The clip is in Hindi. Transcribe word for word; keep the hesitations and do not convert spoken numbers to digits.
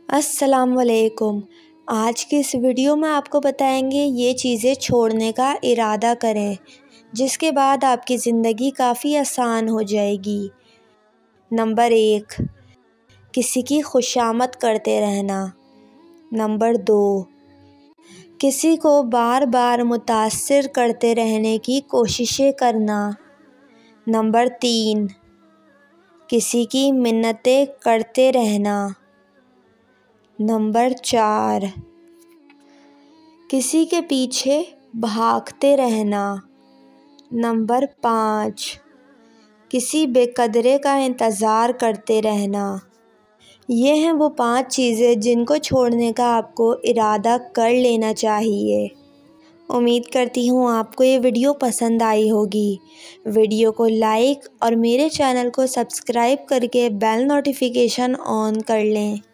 अस्सलाम वालेकुम। आज की इस वीडियो में आपको बताएंगे ये चीज़ें छोड़ने का इरादा करें, जिसके बाद आपकी ज़िंदगी काफ़ी आसान हो जाएगी। नंबर एक, किसी की खुशामद करते रहना। नंबर दो, किसी को बार बार मुतासिर करते रहने की कोशिशें करना। नंबर तीन, किसी की मिन्नतें करते रहना। नंबर चार, किसी के पीछे भागते रहना। नंबर पाँच, किसी बेकदरे का इंतज़ार करते रहना। ये हैं वो पांच चीज़ें जिनको छोड़ने का आपको इरादा कर लेना चाहिए। उम्मीद करती हूँ आपको ये वीडियो पसंद आई होगी। वीडियो को लाइक और मेरे चैनल को सब्सक्राइब करके बेल नोटिफिकेशन ऑन कर लें।